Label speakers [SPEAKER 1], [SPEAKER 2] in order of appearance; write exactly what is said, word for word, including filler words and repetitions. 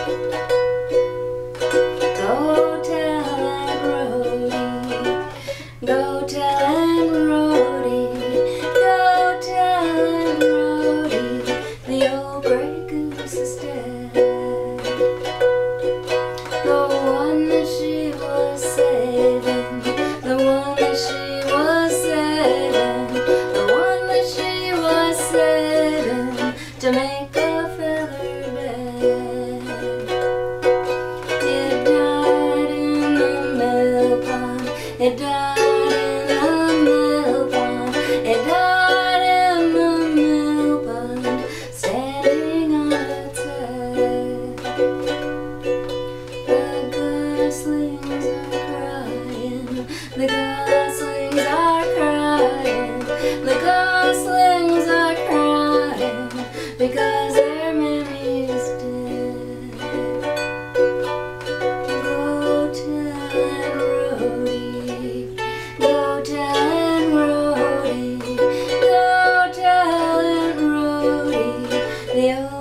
[SPEAKER 1] Go tell Aunt Rhody, go tell Aunt Rhody, go tell Aunt Rhody, the old gray goose is dead. The one that she was saving, the one that she was saving, the one that she was saving to make a feather bed. It died in the mill pond, it died in the mill pond, it died in the mill pond, standing on its head. The goslings are crying, the goslings are crying, the goslings are crying, because their mammy's dead. Go tell Aunt Rhody, go tell Aunt Rhody, go tell Aunt Rhody, the